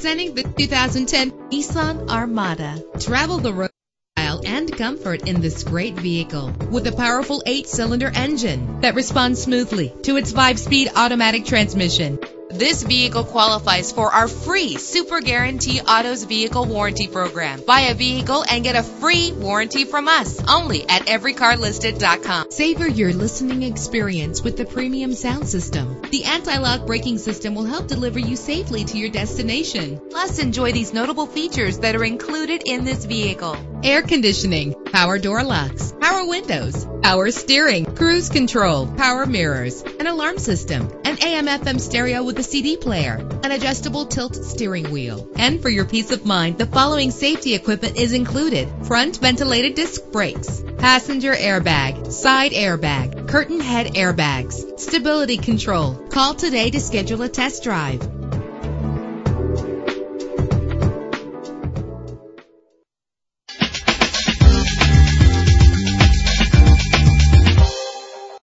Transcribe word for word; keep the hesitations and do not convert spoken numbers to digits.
Presenting the two thousand ten Nissan Armada. Travel the road style and comfort in this great vehicle with a powerful eight-cylinder engine that responds smoothly to its five-speed automatic transmission. This vehicle qualifies for our free Super Guarantee Autos Vehicle Warranty Program. Buy a vehicle and get a free warranty from us only at every car listed dot com. Savor your listening experience with the premium sound system. The anti-lock braking system will help deliver you safely to your destination. Plus, enjoy these notable features that are included in this vehicle: air conditioning, power door locks, power windows, power steering, cruise control, power mirrors, an alarm system, an A M F M stereo with a C D player, an adjustable tilt steering wheel. And for your peace of mind, the following safety equipment is included: front ventilated disc brakes, passenger airbag, side airbag, curtain head airbags, stability control. Call today to schedule a test drive.